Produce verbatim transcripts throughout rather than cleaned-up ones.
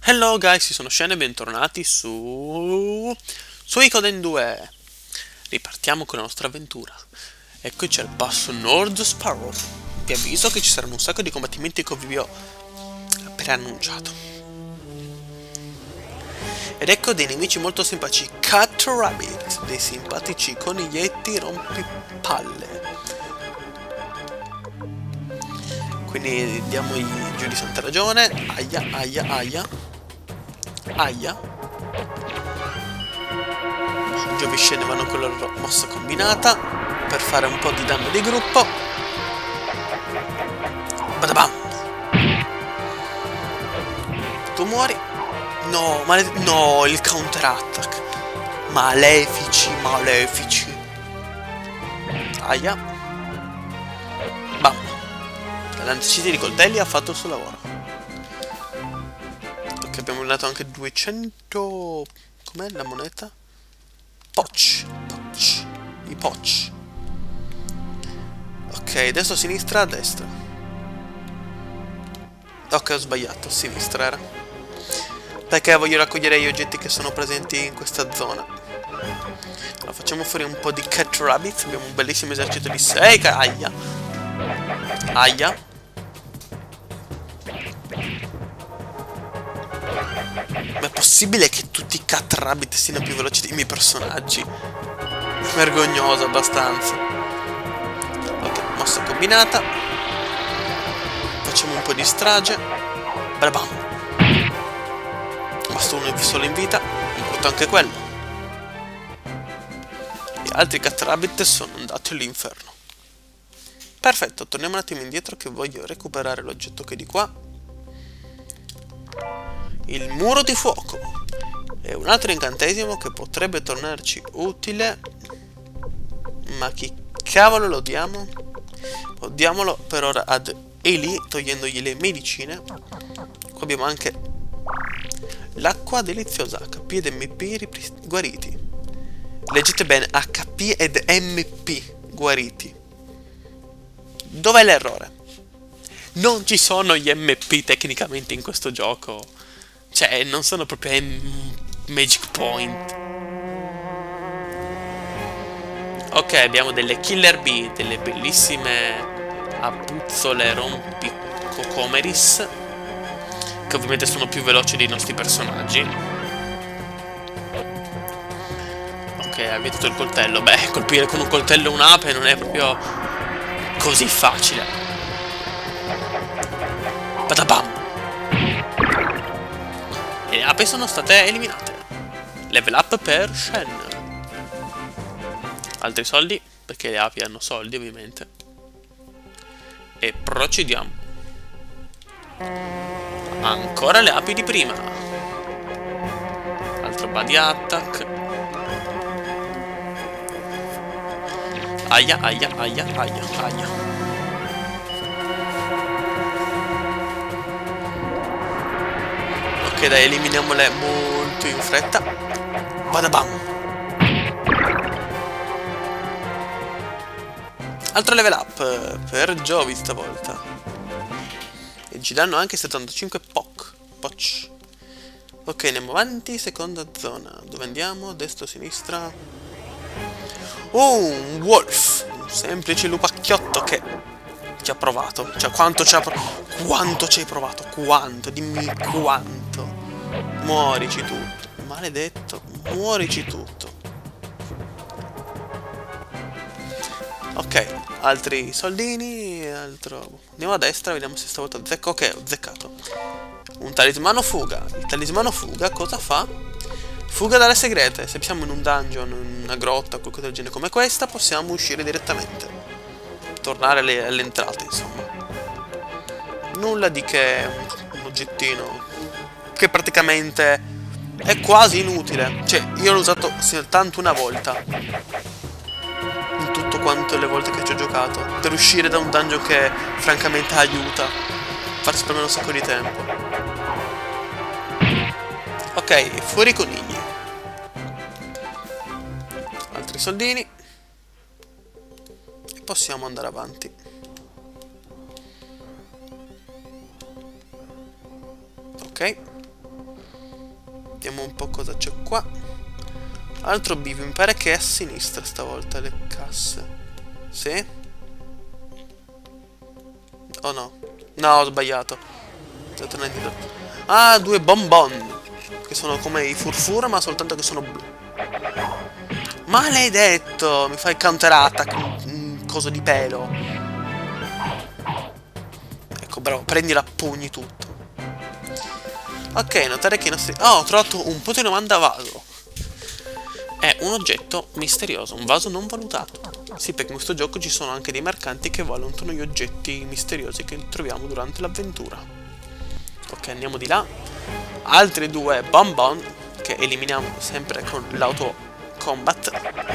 Hello guys, io sono Shen e bentornati su... Suikoden due. Ripartiamo con la nostra avventura. Eccoci al passo Nord Sparrow. Vi avviso che ci saranno un sacco di combattimenti come vi ho preannunciato. Ed ecco dei nemici molto simpatici, Cat Rabbit, dei simpatici coniglietti rompipalle. Quindi diamogli giù di santa ragione. Aia, aia, aia. Aia. Giove scendevano con la loro mossa combinata per fare un po' di danno di gruppo. Badabam. Tu muori. No, male... no, il counter attack. Malefici, malefici. Aia. Bam. La lancicita di coltelli ha fatto il suo lavoro. Ok, abbiamo dato anche duecento... com'è la moneta? Poch. Poch. I poch. Ok, adesso a sinistra, a destra. Ok, ho sbagliato, a sinistra era. Perché voglio raccogliere gli oggetti che sono presenti in questa zona. Allora, facciamo fuori un po' di cat rabbits. Abbiamo un bellissimo esercito di sei. Aia. Aia. Ma è possibile che tutti i cat rabbit siano più veloci dei miei personaggi? Vergognoso abbastanza. Ok, mossa combinata. Facciamo un po' di strage. Bam. Basta uno solo in vita. Importa anche quello. Gli altri cat rabbit sono andati all'inferno. Perfetto, torniamo un attimo indietro che voglio recuperare l'oggetto che è di qua. Il muro di fuoco è un altro incantesimo che potrebbe tornarci utile. Ma chi cavolo lo diamo? Lo diamolo per ora ad Eli, togliendogli le medicine. Qua abbiamo anche l'acqua deliziosa, H P ed M P guariti. Leggete bene, H P ed M P guariti. Dov'è l'errore? Non ci sono gli M P tecnicamente in questo gioco. Cioè, non sono proprio M Magic Point. Ok, abbiamo delle Killer Bee, delle bellissime apuzzole rompicocomeris, che ovviamente sono più veloci dei nostri personaggi. Ok, ha vietato il coltello. Beh, colpire con un coltello un'ape non è proprio così facile. Badabam! Le api sono state eliminate. Level up per Shen. Altri soldi, perché le api hanno soldi ovviamente. E procediamo. Ancora le api di prima. Altro body attack. Aia, aia, aia, aia, aia. Ok, dai, eliminiamole molto in fretta. Badabam. Altro level up per Jovi stavolta. E ci danno anche settantacinque poc. Poch. Ok, andiamo avanti, seconda zona. Dove andiamo? Destra o sinistra? Oh, un wolf. Un semplice lupacchiotto che ci ha provato. Cioè, quanto ci ha provato? Quanto ci hai provato? Quanto? Dimmi quanto. Muorici tutto. Maledetto. Muorici tutto. Ok, altri soldini. Altro. Andiamo a destra, vediamo se stavolta azzecco. Ok, ho azzeccato. Un talismano fuga. Il talismano fuga cosa fa? Fuga dalle segrete. Se siamo in un dungeon, in una grotta, qualcosa del genere come questa, possiamo uscire direttamente. Tornare alle, alle entrate, insomma. Nulla di che. Un oggettino che praticamente è quasi inutile. Cioè, io l'ho usato soltanto una volta in tutto quanto le volte che ci ho giocato, per uscire da un dungeon che francamente aiuta a far risparmiare un sacco di tempo. Ok, fuori i conigli. Altri soldini. E possiamo andare avanti. Ok. Vediamo un po' cosa c'è qua. Altro bivio, mi pare che è a sinistra stavolta le casse. Sì? Oh no. No, ho sbagliato. Devo tornare indietro. Ah, due bonbon. Che sono come i furfura, ma soltanto che sono blu. Maledetto! Mi fai counter attack, un coso di pelo. Ecco, bravo, prendila a pugni tutto. Ok, notare che i nostri... Oh, ho trovato un punto di domanda vaso. È un oggetto misterioso, un vaso non valutato. Sì, perché in questo gioco ci sono anche dei mercanti che valutano gli oggetti misteriosi che troviamo durante l'avventura. Ok, andiamo di là. Altri due bonbon che eliminiamo sempre con l'auto combat.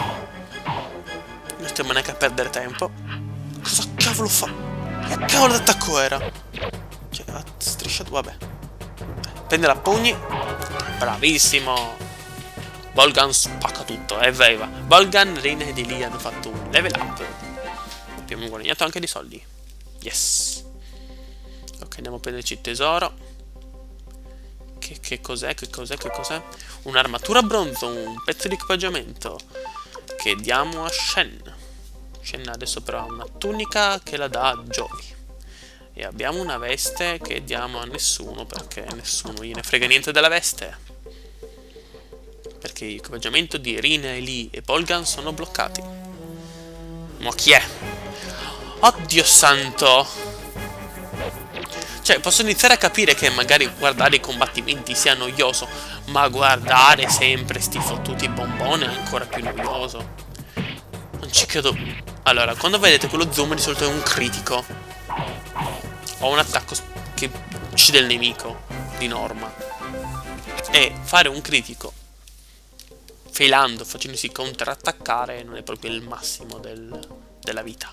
Non stiamo neanche a perdere tempo. Cosa cavolo fa? Che cavolo d'attacco era? Cioè, ha strisciato, vabbè. Prendere a pugni. Bravissimo. Volgan spacca tutto, e eh, va. Volgan, Rin e Lee hanno fatto un level up. Abbiamo guadagnato anche dei soldi. Yes. Ok, andiamo a prenderci il tesoro. Che, che cos'è? Che cos'è? Che cos'è? Un'armatura bronzo, un pezzo di equipaggiamento che diamo a Shen. Shen adesso però ha una tunica che la dà a Jovi. E abbiamo una veste che diamo a nessuno, perché nessuno gliene frega niente della veste. Perché l'equipaggiamento di Rina, Lee e Volgan sono bloccati. Ma chi è? Oddio santo! Cioè, posso iniziare a capire che magari guardare i combattimenti sia noioso, ma guardare sempre sti fottuti bonboni è ancora più noioso. Non ci credo. Allora, quando vedete quello zoom di solito è un critico. O un attacco che uccide il nemico, di norma. E fare un critico failando, facendosi counterattaccare, non è proprio il massimo del, della vita.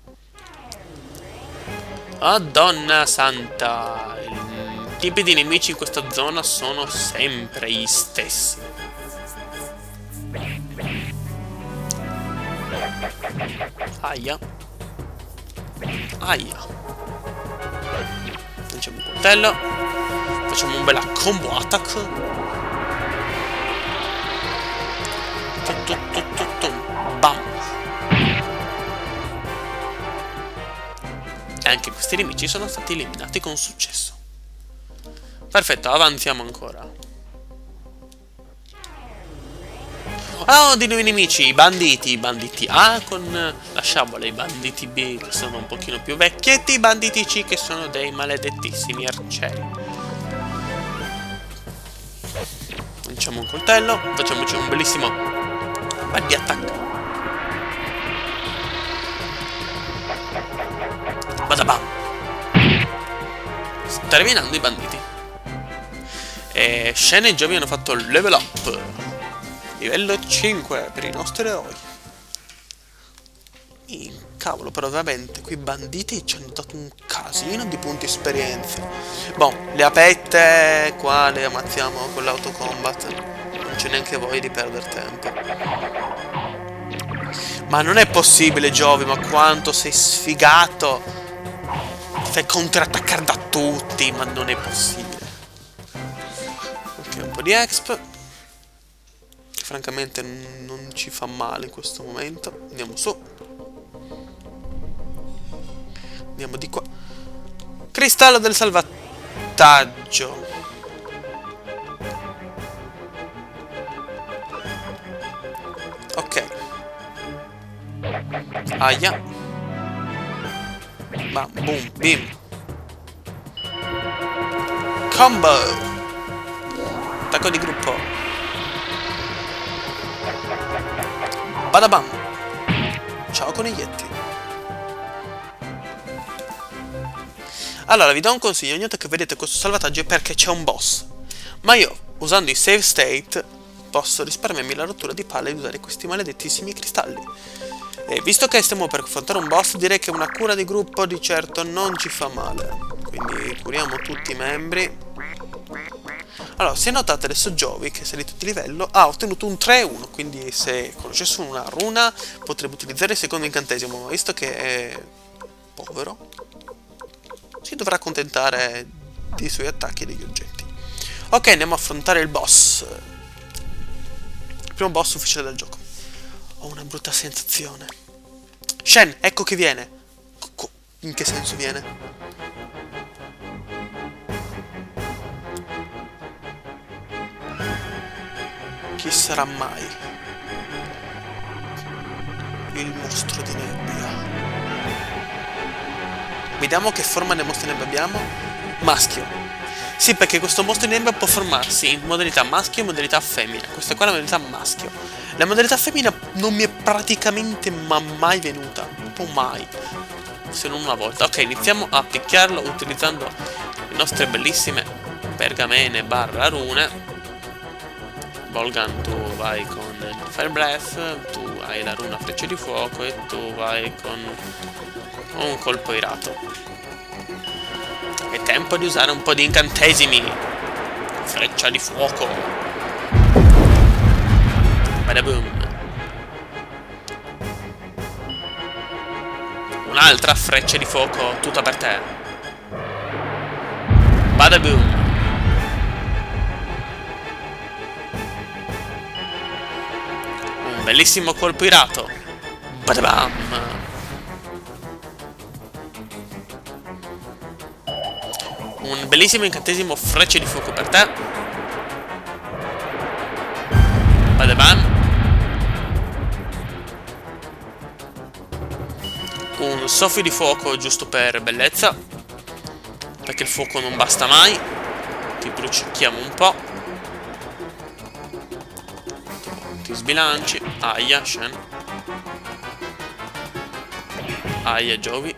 Madonna santa! I tipi di nemici in questa zona sono sempre gli stessi. Aia. Aia. Lanciamo un coltello. Facciamo un bel combo attack. Bam. E anche questi nemici sono stati eliminati con successo. Perfetto, avanziamo ancora. Ah, oh, di nuovi nemici, i banditi, i banditi A con la sciabola, i banditi B che sono un pochino più vecchietti, i banditi C che sono dei maledettissimi arcieri. Lanciamo un coltello, facciamoci un bellissimo bel di attacco. Badabam. Terminando i banditi. E Shen e Jovi hanno fatto il level up. Livello cinque per i nostri eroi. E, cavolo, però veramente, qui i banditi ci hanno dato un casino di punti esperienza. Boh, le apette qua le ammazziamo con l'autocombat. Non c'è neanche voglia di perdere tempo. Ma non è possibile, Jovi, ma quanto sei sfigato. Ti fai contrattaccare da tutti, ma non è possibile. Ok, un po' di exp. Francamente non ci fa male in questo momento. Andiamo su. Andiamo di qua. Cristallo del salvataggio. Ok. Aia. Bam, boom, bim. Combo. Attacco di gruppo. Badabam. Ciao coniglietti. Allora vi do un consiglio. Ogni volta che vedete questo salvataggio è perché c'è un boss. Ma io, usando i save state, posso risparmiarmi la rottura di palle di usare questi maledettissimi cristalli. E visto che stiamo per affrontare un boss, direi che una cura di gruppo di certo non ci fa male. Quindi curiamo tutti i membri. Allora, se notate adesso Jovi, che è salito di livello, ha ottenuto un tre uno, quindi se conoscesse una runa potrebbe utilizzare il secondo incantesimo, ma visto che è povero, si dovrà accontentare dei suoi attacchi e degli oggetti. Ok, andiamo a affrontare il boss. Il primo boss ufficiale del gioco. Ho una brutta sensazione. Shen, ecco che viene. Co in che senso viene? Chi sarà mai il mostro di nebbia? Vediamo che forma di mostro di nebbia abbiamo. Maschio. Sì, perché questo mostro di nebbia può formarsi in modalità maschio e modalità femmina. Questa qua è la modalità maschio. La modalità femmina non mi è praticamente ma mai venuta. Proprio mai. Se non una volta. Ok, iniziamo a picchiarlo utilizzando le nostre bellissime pergamene barra rune. Volgan, tu vai con il Fire Breath, tu hai la runa freccia di fuoco e tu vai con un colpo irato. È tempo di usare un po' di incantesimi. Freccia di fuoco. Badaboom. Un'altra freccia di fuoco tutta per te. Badaboom. Un bellissimo colpo irato. Badabam. Un bellissimo incantesimo frecce di fuoco per te. Badabam. Un soffio di fuoco giusto per bellezza, perché il fuoco non basta mai. Ti bruciacchiamo un po'. Ti sbilanci. Aia, Shen. Aia, Jovi.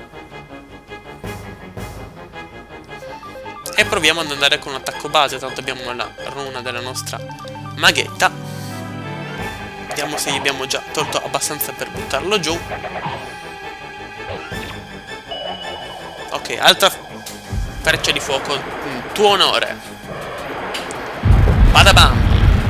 E proviamo ad andare con un attacco base, tanto abbiamo la runa della nostra maghetta. Vediamo se gli abbiamo già tolto abbastanza per buttarlo giù. Ok, altra freccia di fuoco in tuo onore. Badabam.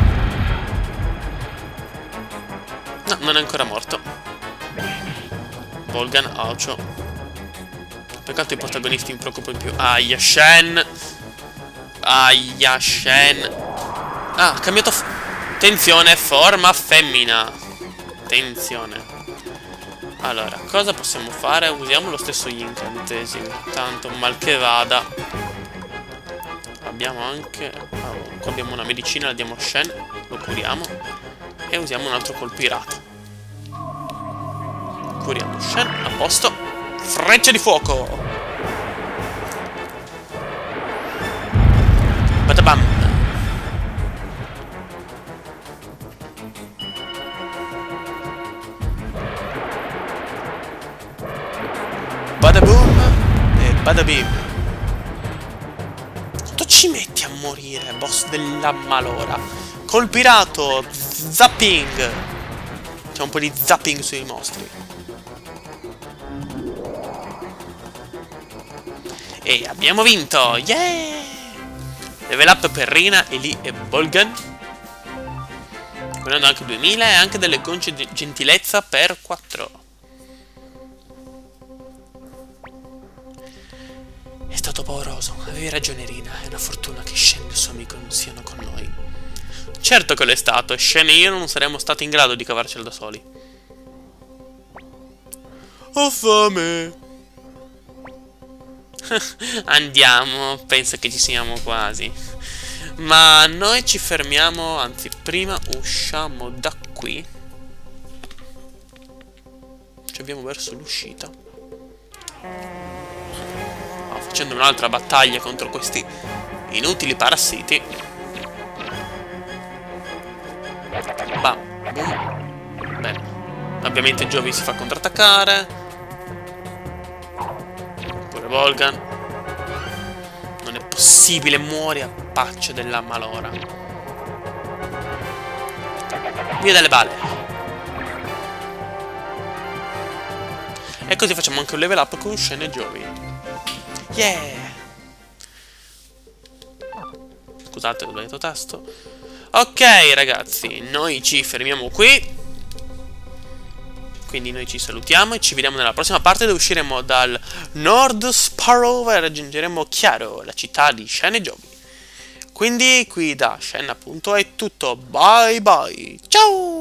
No, non è ancora morto. Volgan, Aucio. Peccato i protagonisti mi preoccupano di più. Aia, Shen. Aia, Shen. Ah, ha cambiato. Attenzione, forma femmina. Attenzione. Allora, cosa possiamo fare? Usiamo lo stesso gli incantesimi. Tanto mal che vada. Abbiamo anche. Oh, qua abbiamo una medicina, la diamo a Shen. Lo curiamo. E usiamo un altro colpo irato. Curiamo Shen. A posto. Freccia di fuoco. Badabam. Badaboom e badabim. Quanto ci metti a morire, boss della malora? Colpirato. Zapping. C'è un po' di zapping sui mostri. E abbiamo vinto! Yeah! Level up per Rina, Eli e Volgan. Guardando anche duemila e anche delle gonce di gentilezza per quattro. È stato pauroso, avevi ragione Rina. È una fortuna che Shen e il suo amico non siano con noi. Certo che lo è stato, e Shen e io non saremmo stati in grado di cavarcelo da soli. Ho fame! Andiamo, penso che ci siamo quasi. Ma noi ci fermiamo, anzi prima usciamo da qui. Ci abbiamo verso l'uscita. Oh, facendo un'altra battaglia contro questi inutili parassiti. Bam, boom. Bene. Ovviamente Jovi si fa contrattaccare. Volgan. Non è possibile, muori a paccia della malora. Via dalle balle. E così facciamo anche un level up con Shen e Jovi. Yeah. Scusate, ho sbagliato tasto. Ok ragazzi, noi ci fermiamo qui. Quindi noi ci salutiamo e ci vediamo nella prossima parte dove usciremo dal Nord Sparrow e raggiungeremo Chiaro, la città di Shen e Jovi. Quindi qui da Shen appunto è tutto. Bye bye. Ciao!